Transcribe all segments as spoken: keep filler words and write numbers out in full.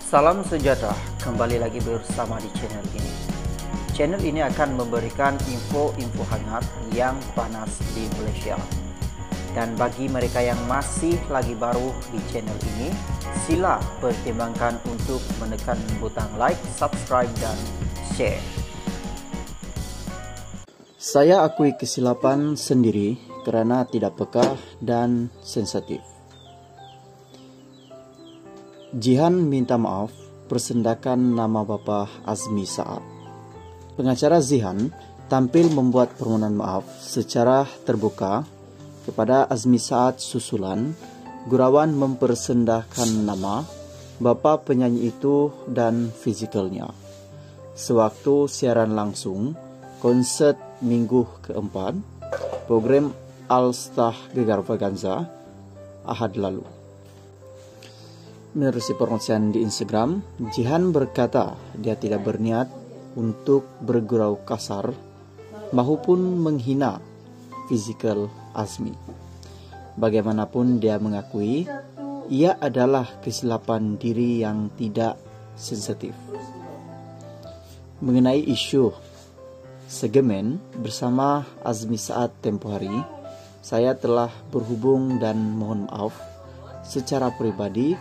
Salam sejahtera, kembali lagi bersama di channel ini. Channel ini akan memberikan info-info hangat yang panas di Malaysia. Dan bagi mereka yang masih lagi baru di channel ini, sila pertimbangkan untuk menekan butang like, subscribe, dan share. Saya akui kesilapan sendiri kerana tidak peka dan sensitif. Jihan minta maaf persendakan nama bapa Azmi Saad. Pengacara Jihan tampil membuat permohonan maaf secara terbuka kepada Azmi Saad susulan gurauan mempersendahkan nama bapa penyanyi itu dan fizikalnya sewaktu siaran langsung konsert minggu keempat program All Star Gegar Vaganza Ahad lalu. Menerusi perkongsian di Instagram, Jihan berkata dia tidak berniat untuk bergurau kasar maupun menghina fizikal Azmi. Bagaimanapun dia mengakui, ia adalah kesilapan diri yang tidak sensitif. Mengenai isu segemen bersama Azmi Saad tempoh hari, saya telah berhubung dan mohon maaf secara pribadi.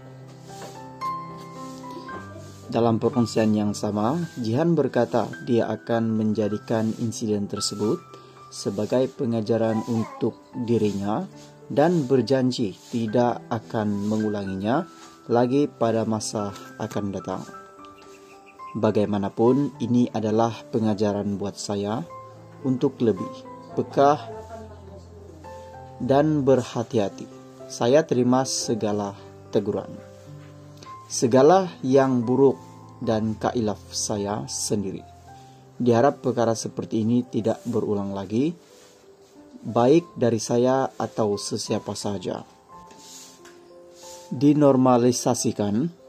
Dalam perkongsian yang sama, Jihan berkata dia akan menjadikan insiden tersebut sebagai pengajaran untuk dirinya dan berjanji tidak akan mengulanginya lagi pada masa akan datang. Bagaimanapun, ini adalah pengajaran buat saya untuk lebih peka dan berhati-hati. Saya terima segala teguran, segala yang buruk dan kailaf saya sendiri. Diharap perkara seperti ini tidak berulang lagi, baik dari saya atau sesiapa saja. Dinormalisasikan